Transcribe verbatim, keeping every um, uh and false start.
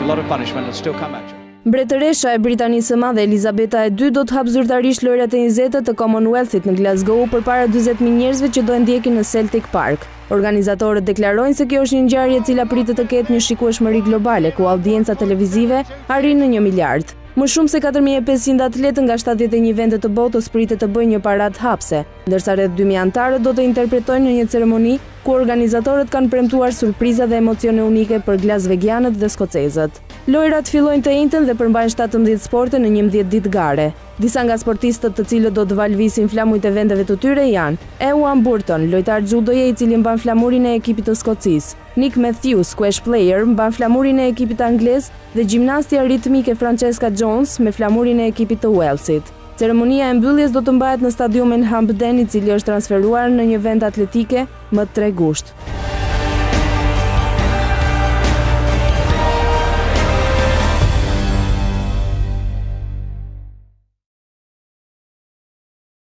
a lot of punishment will still come at you. Mbretëresha e Britanisë së Madhe Elizabeta e dytë do të hapë zyrtarisht lojrat e njëzete të Commonwealthit në Glasgow përpara dyzet mijë njerëzve që do e ndjekin në Celtic Park. Organizatorët deklarojnë se kjo është një ngjarje e cila pritet të ketë një shikueshmëri globale, ku audienca televizive arrin në një miliard. Më shumë se katër mijë e pesëqind atletë nga shtatëdhjetë e një vende të botës pritet të bëjnë një paradë hapse, ndërsa rreth dy mijë anëtarë do të interpretojnë në një ceremoni ku organizatorët kanë premtuar surpriza dhe emocione unike për glasvegianët dhe skocezët. Lojrat fillojnë të njëjtën dhe përmbajnë shtatëmbëdhjetë sporte në njëmbëdhjetë ditë gare. Disa nga sportistët të cilët do të valvisin flamujt e vendeve të tyre janë Ewan Burton, lojtar judoje i cili mban flamurin e ekipit të Skocisë, Nick Matthews, squash player, mban flamurin e ekipit anglez dhe gjimnastja ritmike Francesca Jones me flamurin e ekipit të Walesit. Ceremonia e mbylljes do të mbahet në stadiumin Hampden, i cili është transferuar në një vend atletike më tre gusht.